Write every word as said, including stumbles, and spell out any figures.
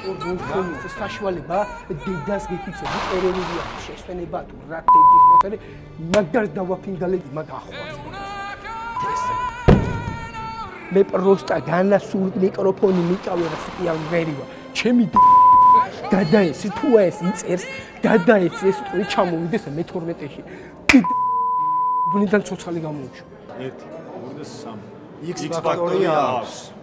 ორგანიზ საშუალება დედას გეკიცები ეროვნულია შესვენება თუ რა დედის მოწერი მაგდარს დავაფინდალები მაგ ახვალს მე პროსტა განასულ მიკროფონი მიკავე რა სიტიან ვერივა ჩემი გადაეცი თუ ეს იწერს გადაეცი ეს ტყვი ჩამოვიდეს მეთორმეტეში ბუნიდან ცოცხალი გამოუჩო ერთი ორი და სამი X ფაქტორია აქვს